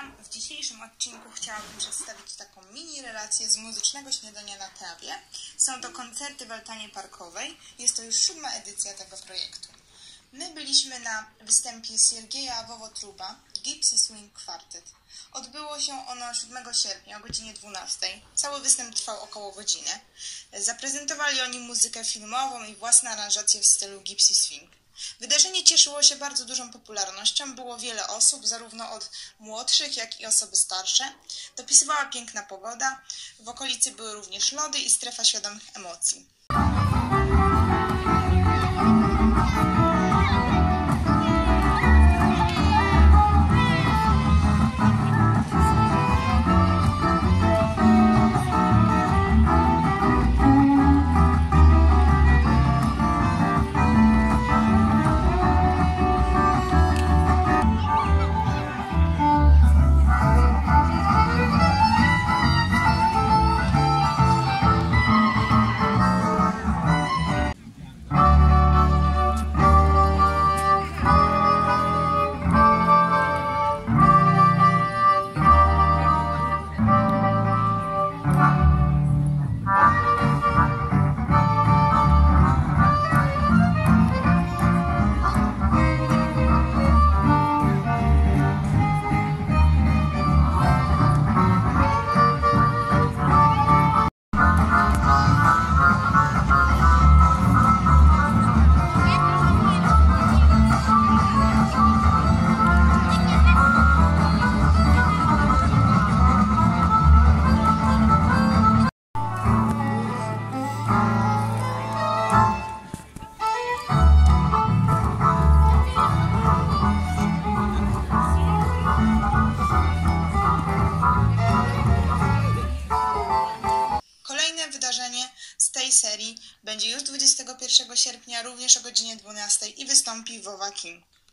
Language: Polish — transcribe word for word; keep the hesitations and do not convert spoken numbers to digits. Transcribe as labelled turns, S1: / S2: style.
S1: Witam. W dzisiejszym odcinku chciałabym przedstawić taką mini relację z muzycznego śniadania na trawie. Są to koncerty w altanie parkowej. Jest to już siódma edycja tego projektu. My byliśmy na występie Siergieja Wowotruba, Gypsy Swing Quartet. Odbyło się ono siódmego sierpnia o godzinie dwunastej. Cały występ trwał około godziny. Zaprezentowali oni muzykę filmową i własne aranżacje w stylu Gypsy Swing. Wydarzenie cieszyło się bardzo dużą popularnością, było wiele osób, zarówno od młodszych, jak i osoby starsze. Dopisywała piękna pogoda, w okolicy były również lody i strefa świadomych emocji. Wydarzenie z tej serii będzie już dwudziestego pierwszego sierpnia, również o godzinie dwunastej i wystąpi Wowa Kim.